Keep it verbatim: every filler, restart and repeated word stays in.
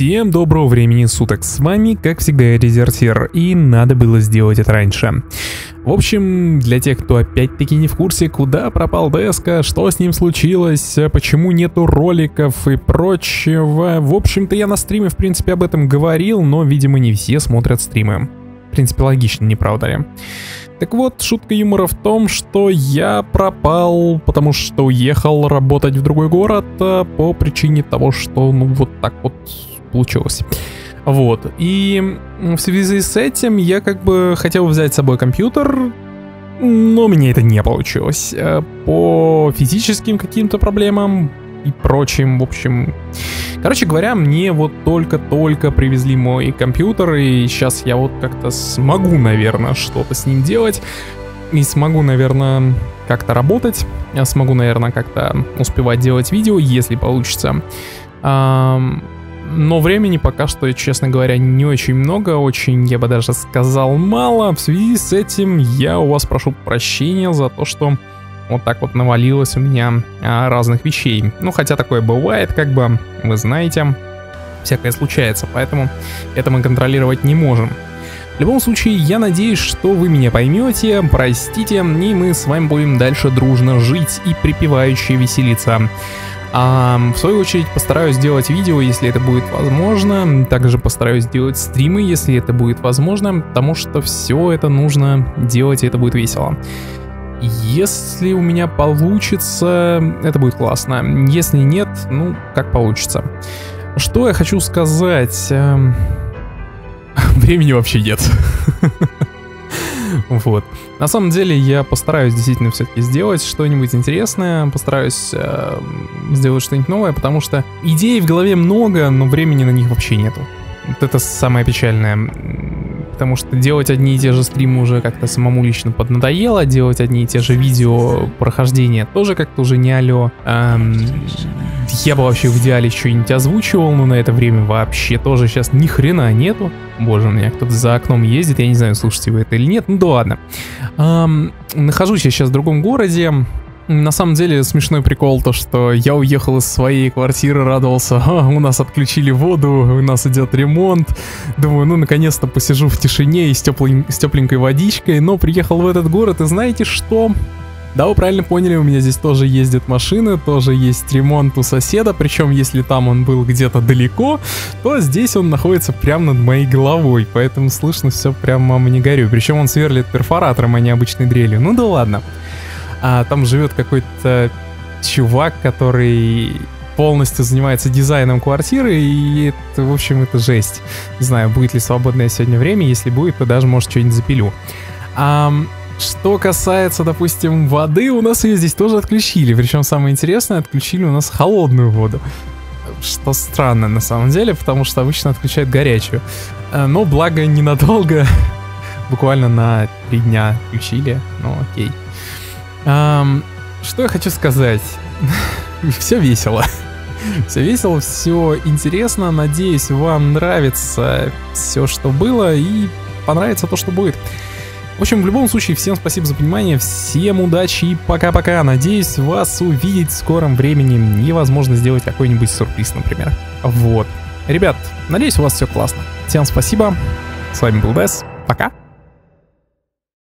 Всем доброго времени суток, с вами, как всегда, Дезертир, и надо было сделать это раньше. В общем, для тех, кто опять-таки не в курсе, куда пропал Деска, что с ним случилось, почему нету роликов и прочего, в общем-то я на стриме, в принципе, об этом говорил, но, видимо, не все смотрят стримы. В принципе, логично, не правда ли? Так вот, шутка юмора в том, что я пропал, потому что уехал работать в другой город по причине того, что, ну, вот так вот получилось. Вот, и в связи с этим я как бы хотел взять с собой компьютер, но у меня это не получилось. По физическим каким-то проблемам и прочим, в общем... Короче говоря, мне вот только-только привезли мой компьютер, и сейчас я вот как-то смогу, наверное, что-то с ним делать. И смогу, наверное, как-то работать. Я смогу, наверное, как-то успевать делать видео, если получится. Но времени пока что, честно говоря, не очень много, очень, я бы даже сказал, мало. В связи с этим я у вас прошу прощения за то, что вот так вот навалилось у меня а, разных вещей. Ну, хотя такое бывает, как бы, вы знаете, всякое случается, поэтому это мы контролировать не можем. В любом случае, я надеюсь, что вы меня поймете, простите, и мы с вами будем дальше дружно жить и припеваючи веселиться. А, в свою очередь, постараюсь сделать видео, если это будет возможно. Также постараюсь сделать стримы, если это будет возможно, потому что все это нужно делать, и это будет весело. Если у меня получится, это будет классно. Если нет, ну, как получится. Что я хочу сказать? Времени вообще нет. Вот. На самом деле я постараюсь действительно все-таки сделать что-нибудь интересное, постараюсь э, сделать что-нибудь новое, потому что идей в голове много, но времени на них вообще нету. Вот это самое печальное. Потому что делать одни и те же стримы уже как-то самому лично поднадоело, делать одни и те же видео прохождения тоже как-то уже не алё. Эм, я бы вообще в идеале что-нибудь озвучивал, но на это время вообще тоже сейчас ни хрена нету. Боже, у меня кто-то за окном ездит, я не знаю, слушаете вы это или нет, ну да ладно. Эм, нахожусь я сейчас в другом городе. На самом деле смешной прикол то, что я уехал из своей квартиры, радовался, а, у нас отключили воду, у нас идет ремонт. Думаю, ну наконец-то посижу в тишине и с, теплой, с тепленькой водичкой, но приехал в этот город, и знаете что? Да, вы правильно поняли, у меня здесь тоже ездят машины, тоже есть ремонт у соседа, причем если там он был где-то далеко, то здесь он находится прямо над моей головой, поэтому слышно все прямо, мама не горюй. Причем он сверлит перфоратором, а не обычной дрелью. Ну да ладно. А там живет какой-то чувак, который полностью занимается дизайном квартиры, и это, в общем, это жесть. Не знаю, будет ли свободное сегодня время, если будет, то даже, может, что-нибудь запилю. А, что касается, допустим, воды, у нас ее здесь тоже отключили, причем самое интересное, отключили у нас холодную воду. Что странно, на самом деле, потому что обычно отключают горячую. Но, благо, ненадолго, буквально на три дня отключили, ну окей. Um, что я хочу сказать? Все весело. Все весело, все интересно. Надеюсь, вам нравится все, что было, и понравится то, что будет. В общем, в любом случае, всем спасибо за внимание, всем удачи и пока-пока. Надеюсь вас увидеть в скором времени и, возможно, сделать какой-нибудь сюрприз, например. Вот. Ребят, надеюсь, у вас все классно. Всем спасибо. С вами был Дез. Пока.